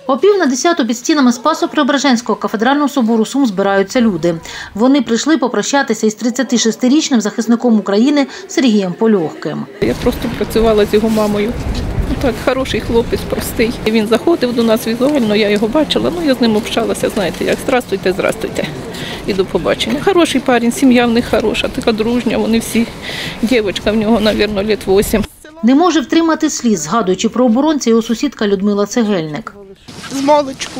О 9:50 під стінами Спасо-Преображенського кафедрального собору Сум збираються люди. Вони прийшли попрощатися із 36-річним захисником України Сергієм Польохким. Я просто працювала з його мамою. Так, хороший хлопець, простий. Він заходив до нас візуально, я його бачила, я з ним общалася, знаєте, як «Здрастуйте, здрастуйте» і до побачення. Хороший парень, сім'я в них хороша, така дружня, вони всі. Дівчинка в нього, мабуть, років 8. Не може втримати сліз, згадуючи про оборонця його сусідка Людмила Цегельник. З маличку.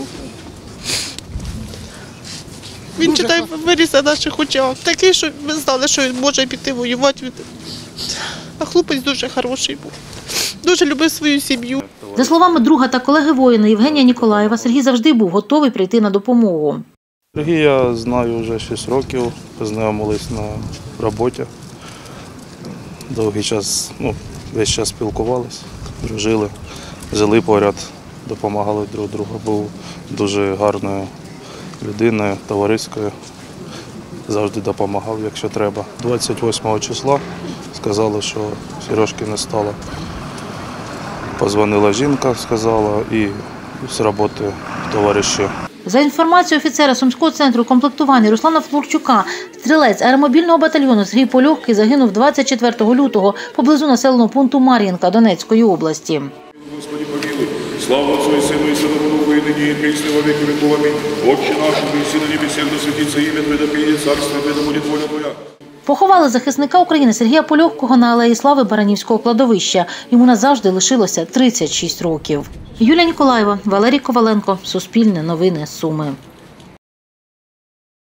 Він читає, виріс на наших очах. Такий, що ми знали, що він може піти воювати. А хлопець дуже хороший був. Дуже любив свою сім'ю. За словами друга та колеги воїна Євгенія Ніколаєва, Сергій завжди був готовий прийти на допомогу. Сергія знаю вже 6 років, познайомились на роботі. Довгий час, весь час спілкувалися, дружили, жили поряд, допомагали друг другу. Був дуже гарною людиною, товариською, завжди допомагав, якщо треба. 28 числа сказали, що Сережки не стало. Позвонила жінка, сказала, і з роботи товариші. За інформацією офіцера Сумського центру комплектування Руслана Флорчука, стрілець аеромобільного батальйону Сергій Польохкий загинув 24 лютого поблизу населеного пункту Мар'їнка Донецької області. Господи, помилуй. Слава Отцу и Сыну и Святому Духу, и ныне и присно во веки веков. Аминь. Отче наш, приси на небесах, да святится имя Твое, да придет царство Твое, да будет воля Твоя. Поховали захисника України Сергія Польохкого на алеї Слави Баранівського кладовища. Йому назавжди лишилося 36 років. Юлія Ніколаєва, Валерій Коваленко. Суспільне новини. Суми.